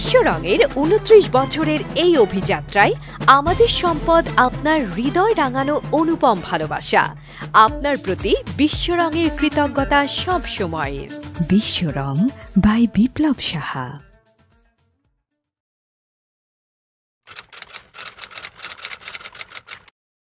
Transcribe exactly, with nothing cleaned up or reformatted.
বিশ্বরঙের উনত্রিশ বছরের এই অভিযাত্রায় আমাদের সম্পদ আপনার হৃদয় রাঙানো অনুপম ভালোবাসা। আপনার প্রতি বিশ্বরঙের কৃতজ্ঞতা সব সময়ের। বিশ্বরং বাই বিপ্লব সাহা।